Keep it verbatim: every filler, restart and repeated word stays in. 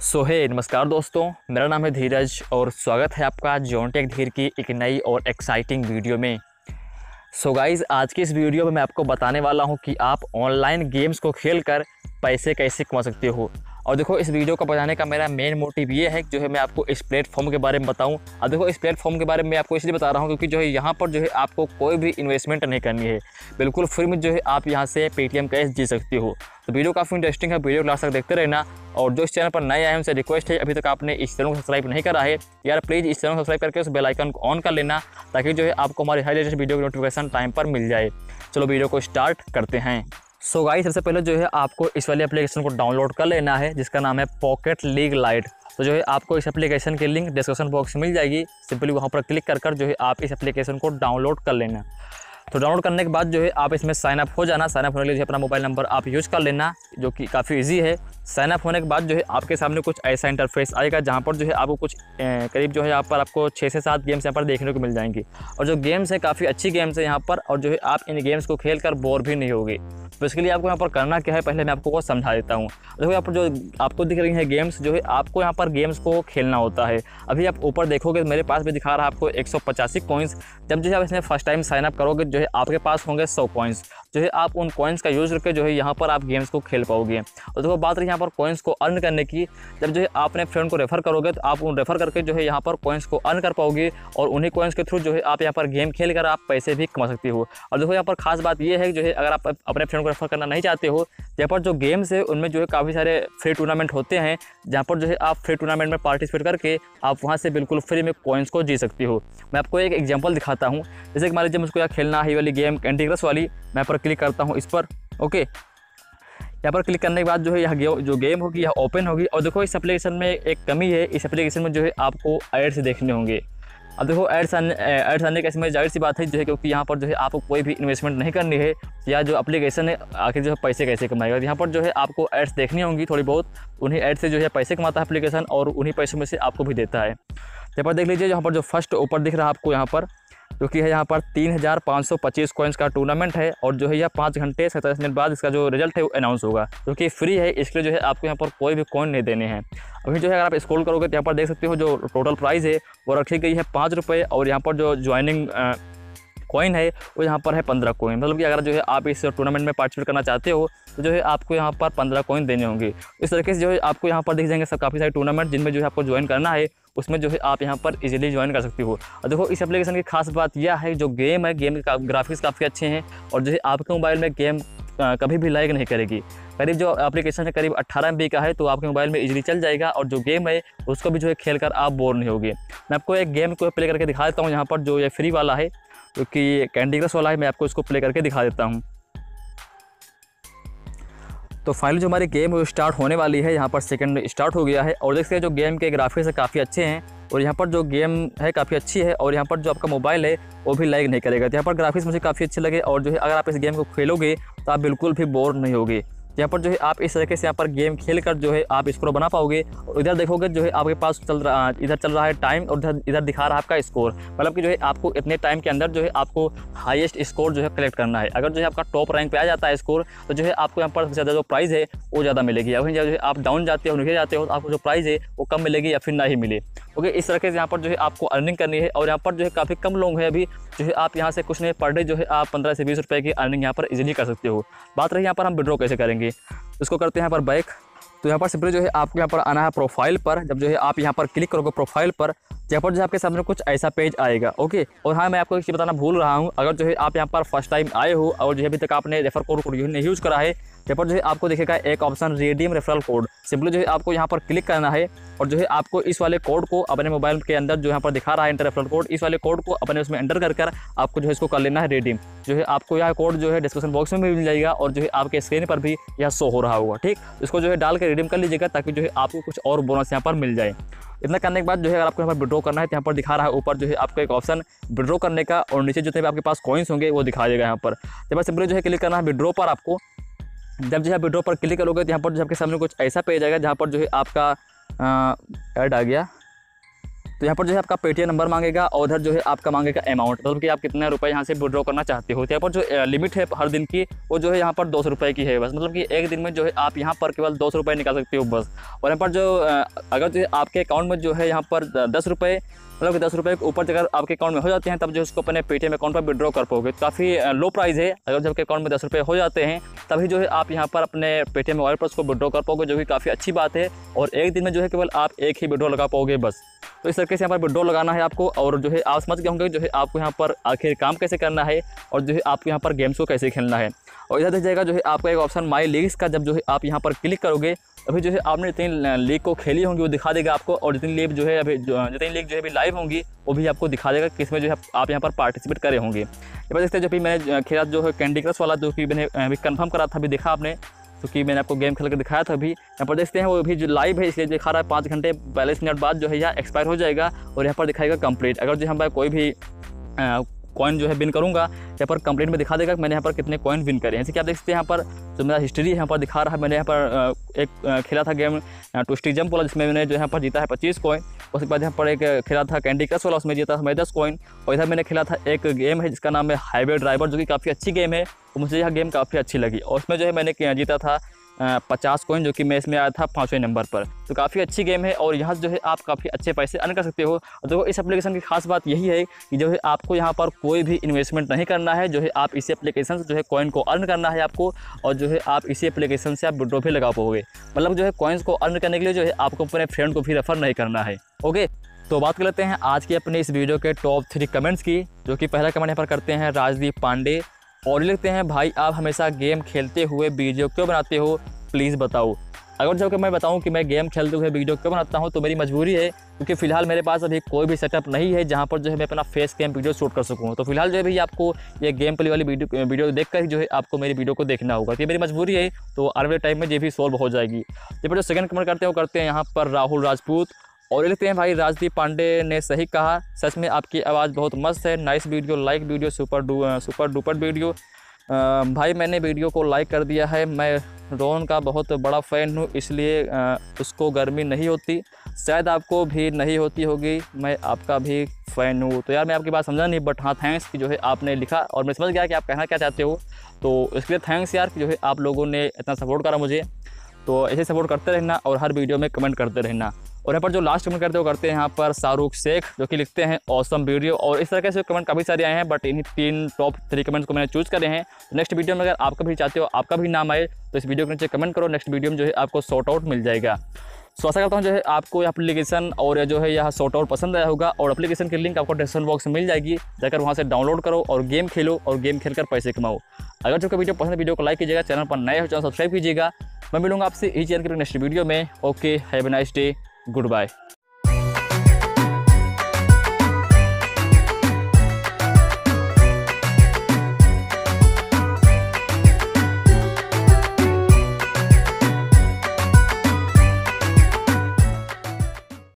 सो है नमस्कार दोस्तों, मेरा नाम है धीरज और स्वागत है आपका जॉन टेक धीर की एक नई और एक्साइटिंग वीडियो में। सो गाइज़, आज की इस वीडियो में मैं आपको बताने वाला हूं कि आप ऑनलाइन गेम्स को खेलकर पैसे कैसे कमा सकते हो। और देखो, इस वीडियो को बताने का मेरा मेन मोटिव ये है कि जो है मैं आपको इस प्लेटफॉर्म के बारे में बताऊं। अब देखो, इस प्लेटफॉर्म के बारे में मैं आपको इसलिए बता रहा हूं क्योंकि जो है यहाँ पर जो है आपको कोई भी इन्वेस्टमेंट नहीं करनी है, बिल्कुल फ्री में जो है आप यहाँ से पेटीएम कैश जी सकते हो। तो वीडियो काफ़ी इंटरेस्टिंग है, वीडियो लास्ट तक देखते रहना। और जो इस चैनल पर नए आए हैं उनसे रिक्वेस्ट है, अभी तक आपने इस चैनल को सब्सक्राइब नहीं करा है यार, प्लीज़ इस चैनल को सब्सक्राइब करके उस बेल आइकन को ऑन कर लेना ताकि जो है आपको हमारी हर लेटेस्ट वीडियो की नोटिफिकेशन टाइम पर मिल जाए। चलो वीडियो को स्टार्ट करते हैं। सो गाइस, सबसे पहले जो है आपको इस वाले एप्लीकेशन को डाउनलोड कर लेना है जिसका नाम है पॉकेट लीग लाइट। तो जो है आपको इस एप्लीकेशन की लिंक डिस्क्रिप्शन बॉक्स में मिल जाएगी, सिंपली वहाँ पर क्लिक कर कर जो है आप इस एप्लीकेशन को डाउनलोड कर लेना। तो डाउनलोड करने के बाद जो है आप इसमें साइन अप हो जाना। साइन अप होने के लिए अपना मोबाइल नंबर आप यूज़ कर लेना, जो कि काफ़ी इजी है। साइन अप होने के बाद जो है आपके सामने कुछ ऐसा इंटरफेस आएगा जहाँ पर जो है आपको कुछ ए, करीब जो है यहाँ पर आपको छः से सात गेम्स यहाँ पर देखने को मिल जाएंगी। और जो गेम्स है काफ़ी अच्छी गेम्स है यहाँ पर, और जो है आप इन गेम्स को खेल कर बोर भी नहीं होगे। तो इसके लिए आपको यहाँ पर करना क्या है, पहले मैं आपको वो समझा देता हूँ। देखो, यहाँ पर जो आपको दिख रही है गेम्स, जो है आपको यहाँ पर गेम्स को खेलना होता है। अभी आप ऊपर देखोगे मेरे पास भी दिखा रहा है आपको एक सौ पचासी कॉइन्स। जब जो है आप इसमें फर्स्ट टाइम साइन अप करोगे जो है आपके पास होंगे सौ कॉइन्स। जो है आप उन कॉइन्स का यूज़ करके जो है यहाँ पर आप गेम्स को खेल पाओगे। और देखो, बात रही यहाँ पर कॉइन्स को अर्न करने की, जब जो है आप अपने फ्रेंड को रेफ़र करोगे तो आप उन रेफ़र करके जो है यहाँ पर कॉइन्स को अर्न कर पाओगे, और उन्हीं कॉइन्स के थ्रू जो है आप यहाँ पर गेम खेल कर आप पैसे भी कमा सकते हो। और देखो, यहाँ पर खास बात यह है कि जो है अगर आप अपने फ्रेंड को रेफ़र करना नहीं चाहते हो, यहाँ पर जो गेम्स है उनमें जो है काफ़ी सारे फ्री टूर्नामेंट होते हैं जहाँ पर जो है आप फ्री टूर्नामेंट में पार्टिसिपेट करके आप वहाँ से बिल्कुल फ्री में कॉइन्स को जी सकती हो। मैं आपको एक एग्जांपल दिखाता हूँ। जैसे कि मान लीजिए मुझको यहाँ खेलना है ये वाली गेम कैंडी क्रश वाली, मैं पर क्लिक करता हूँ इस पर। ओके, यहाँ पर क्लिक करने के बाद जो है यह जो गेम होगी यह ओपन होगी। और देखो, इस एप्लीकेशन में एक कमी है, इस एप्लीकेशन में जो है आपको एड्स देखने होंगे। अब देखो, एड्स आने एड्स आने का इसमें जाहिर सी बात है जो है, क्योंकि यहाँ पर जो है आपको कोई भी इन्वेस्टमेंट नहीं करनी है, या जो एप्लीकेशन है आखिर जो है पैसे कैसे कमाएगा। यहाँ पर जो है आपको एड्स देखनी होंगी थोड़ी बहुत, उन्हीं एड्स से जो है पैसे कमाता है एप्लीकेशन, और उन्हीं पैसों में से आपको भी देता है। यहाँ पर देख लीजिए, यहाँ पर जो फर्स्ट ऊपर दिख रहा है आपको यहाँ पर, क्योंकि है यहाँ पर तीन हज़ार पाँच सौ पच्चीस कॉइन्स का टूर्नामेंट है, और जो है यह पाँच घंटे सैंतालीस मिनट बाद इसका जो रिजल्ट है वो अनाउंस होगा, क्योंकि फ्री है इसलिए जो है आपको यहाँ पर कोई भी कॉइन नहीं देने हैं। अभी जो है अगर आप स्क्रॉल करोगे तो यहाँ पर देख सकते हो जो टोटल प्राइस है वो रखी गई है पाँच रुपये, और यहाँ पर जो ज्वाइनिंग कॉइन है वो यहाँ पर है पंद्रह कॉइन। मतलब कि अगर जो है आप इस टूर्नामेंट में पार्टिसिपेट करना चाहते हो तो जो है आपको यहाँ पर पंद्रह कॉइन देने होंगे। इस तरीके से जो है आपको यहाँ पर दिख जाएंगे सब काफ़ी सारे टूर्नामेंट जिनमें जो है आपको ज्वाइन करना है, उसमें जो है आप यहाँ पर इजीली ज्वाइन कर सकती हो। और देखो, इस एप्लीकेशन की खास बात यह है जो गेम है, गेम के ग्राफिक्स काफ़ी अच्छे हैं, और जो है आपके मोबाइल में गेम कभी भी लैग नहीं करेगी। करीब जो एप्लीकेशन है करीब अट्ठारह एम बी का है, तो आपके मोबाइल में इजीली चल जाएगा, और जो गेम है उसको भी जो है खेल कर आप बोर नहीं होगे। मैं आपको एक गेम को प्ले करके दिखा देता हूँ यहाँ पर, जो ये फ्री वाला है, क्योंकि ये कैंडी क्रश वाला है, मैं आपको इसको प्ले करके दिखा देता हूँ। तो फाइनली जो हमारी गेम है वो स्टार्ट होने वाली है। यहाँ पर सेकंड स्टार्ट हो गया है, और देख सकते हैं जो गेम के ग्राफिक्स है काफ़ी अच्छे हैं, और यहाँ पर जो गेम है काफ़ी अच्छी है, और यहाँ पर जो आपका मोबाइल है वो भी लैग नहीं करेगा। तो यहाँ पर ग्राफिक्स मुझे काफ़ी अच्छे लगे, और जो है अगर आप इस गेम को खेलोगे तो आप बिल्कुल भी बोर नहीं होगे। यहाँ पर जो है आप इस तरीके से यहाँ पर गेम खेल कर जो है आप स्कोर बना पाओगे। और इधर देखोगे जो है आपके पास चल रहा इधर चल रहा है टाइम, और इधर इधर दिखा रहा है आपका स्कोर। मतलब कि जो है आपको इतने टाइम के अंदर जो है आपको हाईएस्ट स्कोर जो है कलेक्ट करना है। अगर जो है आपका टॉप रैंक पे आ जाता है स्कोर, तो जो है आपको यहाँ पर सबसे ज़्यादा जो प्राइज़ है वो ज़्यादा मिलेगी। अभी जो है आप डाउन जाते हो, नीचे जाते हो, तो आपको जो प्राइज़ है वो कम मिलेगी या फिर ना ही मिले। ओके, इस तरीके से यहाँ पर जो है आपको अर्निंग करनी है, और यहाँ पर जो है काफ़ी कम लोग हैं अभी, जो है आप यहाँ से कुछ नहीं पर डे जो है आप पंद्रह से बीस रुपये की अर्निंग यहाँ पर इजीली कर सकते हो। बात रही यहाँ पर हम विड्रॉ कैसे करेंगे, इसको करते हैं यहाँ पर बैक। तो यहाँ पर सिंपली जो है आपको यहाँ पर आना है प्रोफाइल पर। जब जो है आप यहाँ पर क्लिक करोगे प्रोफाइल पर, यहाँ पर जो है आपके सामने कुछ ऐसा पेज आएगा। ओके, और हाँ, मैं आपको एक चीज़ बताना भूल रहा हूँ, अगर जो है आप यहाँ पर फर्स्ट टाइम आए हो और जो है अभी तक आपने रेफर कोड को नहीं यूज़ करा है, यहाँ पर जो है आपको दिखेगा एक option redeem referral code. Simply जो है आपको यहाँ पर क्लिक करना है, और जो है आपको इस वाले कोड को अपने मोबाइल के अंदर जो यहाँ पर दिखा रहा है इंटर रेफरल कोड, इस वाले कोड को अपने उसमें एंटर कर कर आपको जो है इसको कर लेना है रिडीम। जो है आपको यह कोड जो है डिस्क्रिप्शन बॉक्स में भी मिल जाएगा, और जो है आपके स्क्रीन पर भी यह शो हो रहा होगा। ठीक, इसको जो है डाल के रिडीम कर लीजिएगा ताकि जो है आपको कुछ और बोनस यहाँ पर मिल जाए। इतना करने के बाद जो है अगर आपको यहाँ पर विड्रॉ करना है तो यहाँ पर दिखा रहा है ऊपर जो है आपको एक ऑप्शन विड्रॉ करने का, और नीचे जो है आपके पास कॉइन्स होंगे वो दिखा देगा यहाँ पर। जब आप सिंपली जो है क्लिक करना है विड्रॉ पर आपको। जब जो है विड्रॉ पर क्लिक करोगे तो यहाँ पर जो आपके सामने कुछ ऐसा पेज आएगा जहाँ पर जो है आपका ऐड आ गया। तो यहाँ पर जो है आपका पेटीएम नंबर मांगेगा और उधर जो है आपका मांगेगा अमाउंट, मतलब कि आप कितने रुपए यहाँ से विड्रॉ करना चाहते हो। तो यहाँ पर जो लिमिट है हर दिन की वो जो है यहाँ पर दो सौ रुपये की है बस, मतलब कि एक दिन में जो है आप यहाँ पर केवल दो सौ रुपये निकाल सकते हो बस। और यहाँ पर जो अगर जो आपके अकाउंट में जो है यहाँ पर दस रुपये, मतलब कि दस रुपये के ऊपर अगर आपके अकाउंट में हो जाते हैं तब जो उसको अपने पेटीएम अकाउंट पर विड्रॉ कर पाओगे। काफ़ी लो प्राइस है, अगर जब आपके अकाउंट में दस रुपये हो जाते हैं तभी जो है आप यहाँ पर अपने पेटीएम मोबाइल पर उसको विड्रॉ कर पाओगे, जो कि काफ़ी अच्छी बात है। और एक दिन में जो है केवल आप एक ही विड्रॉ लगा पाओगे बस। तो इस तरीके से यहाँ पर विड्रॉ लगाना है आपको। और जो है आप समझ गए होंगे जो है आपको यहाँ पर आखिर काम कैसे करना है और जो है आपको यहाँ पर गेम्स को कैसे खेलना है। और इधर देख जाएगा जो है आपका एक ऑप्शन माई लीग्स का, जब जो है आप यहाँ पर क्लिक करोगे अभी जो है आपने जितनी लीग को खेली होंगी वो दिखा देगा आपको, और जितनी लीग जो है अभी जितनी लीग जो है अभी लाइव होंगी वो भी आपको दिखा देगा किसमें जो है आप यहाँ पर पार्टिसिपेट करे होंगे। ये बात देखते हैं जो भी मैंने खेला जो है कैंडी क्रश वाला, जो कि मैंने अभी कंफर्म करा था, अभी देखा आपने, क्योंकि मैंने आपको गेम खेल कर दिखाया था। अभी यहाँ पर देखते हैं वो भी जो लाइव है इसलिए दिखा रहा है पाँच घंटे बयालीस मिनट बाद जो है यह एक्सपायर हो जाएगा और यहाँ पर दिखाएगा कंप्लीट। अगर जो हम कोई भी कॉइन जो है विन करूँगा यहाँ पर कंप्लीट में दिखा देगा कि मैंने यहाँ पर कितने कॉइन विन करे हैं। जैसे कि आप देख सकते हैं यहाँ पर जो मेरा हिस्ट्री है यहाँ पर दिखा रहा है। मैंने यहाँ पर एक खेला था गेम ट्विस्टी जंप वाला, जिसमें मैंने जो यहाँ पर जीता है पच्चीस कॉइन। उसके बाद यहाँ पर एक खेला था कैंडी क्रश वाला, उसमें जीता था मैं दस कॉइन। और इधर मैंने खेला था एक गेम है जिसका नाम है हाईवे ड्राइवर, जो कि काफ़ी अच्छी गेम है और मुझे यह गेम काफ़ी अच्छी लगी। और उसमें जो है मैंने जीता था पचास कॉइन, जो कि मैं इसमें आया था पाँचवें नंबर पर। तो काफ़ी अच्छी गेम है और यहाँ जो है आप काफ़ी अच्छे पैसे अर्न कर सकते हो। और देखो इस एप्लीकेशन की खास बात यही है कि जो है आपको यहाँ पर कोई भी इन्वेस्टमेंट नहीं करना है, जो है आप इसी एप्लीकेशन से जो है कॉइन को अर्न करना है आपको, और जो है आप इसी एप्लीकेशन से आप विड्रॉ भी लगा पाओगे। मतलब जो है कॉइन्स को अर्न करने के लिए जो है आपको अपने फ्रेंड को भी रेफर नहीं करना है। ओके, तो बात कर लेते हैं आज की अपने इस वीडियो के टॉप थ्री कमेंट्स की, जो कि पहला कमेंट यहाँ पर करते हैं राजदीप पांडे और लिखते हैं भाई आप हमेशा गेम खेलते हुए वीडियो क्यों बनाते हो, प्लीज़ बताओ। अगर जब मैं बताऊं कि मैं गेम खेलते हुए वीडियो क्यों बनाता हूं तो मेरी मजबूरी है, क्योंकि फ़िलहाल मेरे पास अभी कोई भी सेटअप नहीं है जहां पर जो है मैं अपना फेस कैम वीडियो शूट कर सकूं। तो फिलहाल जो है भी आपको ये गेम प्ले वाली वीडियो वीडियो देखकर ही जो है आपको मेरी वीडियो को देखना होगा। तो ये मेरी मजबूरी है, तो आने वाले टाइम में ये भी सॉल्व हो जाएगी। ये पर जो सेकंड कमेंट करते हैं वो करते हैं यहाँ पर राहुल राजपूत और लिखते हैं भाई राजदीप पांडे ने सही कहा, सच में आपकी आवाज़ बहुत मस्त है, nice video, like video, super डू सुपर डुपर वीडियो। भाई मैंने वीडियो को लाइक कर दिया है, मैं रोहन का बहुत बड़ा फ़ैन हूँ, इसलिए उसको गर्मी नहीं होती, शायद आपको भी नहीं होती होगी, मैं आपका भी फ़ैन हूँ। तो यार मैं आपकी बात समझा नहीं, बट हाँ थैंक्स कि जो है आपने लिखा और मैं समझ गया कि आप कहना क्या चाहते हो। तो इसके लिए थैंक्स यार कि जो है आप लोगों ने इतना सपोर्ट करा मुझे। तो ऐसे सपोर्ट करते रहना और हर वीडियो में कमेंट करते रहना। और यहाँ पर जो लास्ट कमेंट करते हो करते हैं यहाँ पर शाहरुख शेख, जो कि लिखते हैं ऑसम वीडियो। और इस तरह से कमेंट काफ़ी सारे आए हैं, बट इन्हीं तीन टॉप थ्री कमेंट्स को मैंने चूज़ करे हैं। तो नेक्स्ट वीडियो में अगर आपका भी चाहते हो आपका भी नाम आए तो इस वीडियो के नीचे कमेंट करो, नेक्स्ट वीडियो में जो है आपको शॉर्ट आउट मिल जाएगा। सो आशा करता हूँ जो है आपको एप्लीकेशन और जो है यह शॉर्ट आउट पसंद आया होगा। और एप्लीकेशन की लिंक आपको डिस्क्रिप्शन बॉक्स में मिल जाएगी, जाकर वहाँ से डाउनलोड करो और गेम खेलो और गेम खेलकर पैसे कमाओ। अगर जो वीडियो पसंद है वीडियो को लाइक कीजिएगा, चैनल पर नए हो चैनल सब्सक्राइब कीजिएगा। मैं मिलूंगा आपसे इस चैनल के नेक्स्ट वीडियो में। Okay, have a nice day, good bye.